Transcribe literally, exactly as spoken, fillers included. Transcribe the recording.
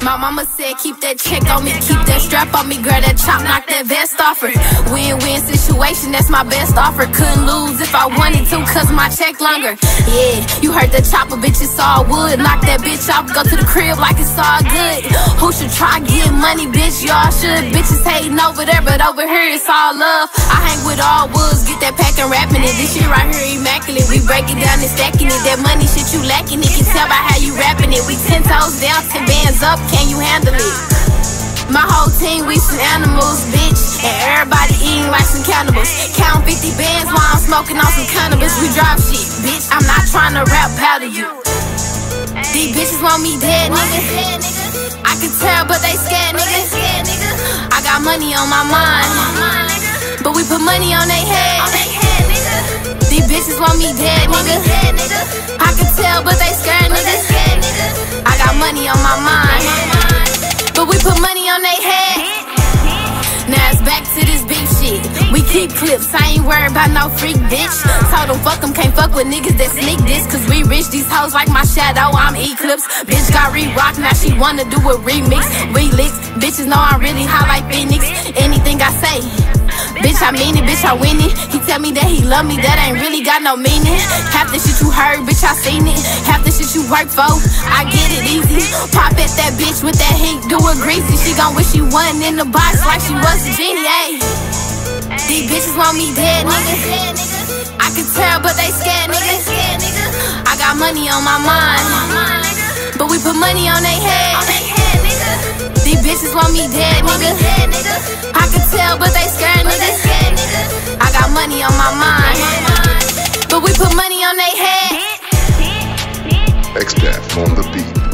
My mama said keep that check on me, keep that strap on me, girl, that chop, knock that vest off her. Win-win situation, that's my best offer. Couldn't lose if I wanted to, cause my check longer. Yeah, you heard the chopper, bitch, it's all wood. Knock that bitch off, go to the crib like it's all good. Who should try getting money, bitch? Y'all should. Bitches hating over there, but over here it's all love. I hang with all woods, get that pack and rapping it. This shit right here immaculate, we break it down and stacking it. That money shit you lacking, it can tell by how you rapping it. We ten toes down, ten bands up, can you handle it? My whole team, we some animals, bitch, and everybody eating like some cannibals. Count fifty bands while I'm smoking on some cannabis. We drop shit, bitch, I'm not trying to rap battle you. These bitches want me dead, nigga. I can tell, but they scared, nigga. I got money on my mind, but we put money on they head. These bitches want me dead, nigga. I can tell, but they scared, nigga. I got money on my mind, but we put money on they head. Now it's back to this big shit. We keep clips, I ain't worried about no freak, bitch. Told them fuck them, can't fuck with niggas that sneak this. Cause we rich, these hoes like my shadow, I'm Eclipse. Bitch got re-rock, now she wanna do a remix. Relix, bitches know I'm really hot like Phoenix. Anything I say, bitch, I mean it, bitch, I win it. He tell me that he love me, that ain't really got no meaning. Half the shit you heard, bitch, I seen it. Half the shit you work for, I get it easy. Pop at that bitch with that heat, do it greasy. She gon' wish she wasn't in the box like she was a genie, ayy. These bitches want me dead, nigga. I can tell, but they scared, nigga. I got money on my mind, but we put money on they head. These bitches want me dead, nigga. I can tell, but they scared, nigga. I got money on my mind, but we put money on they head. X-Path on the beat.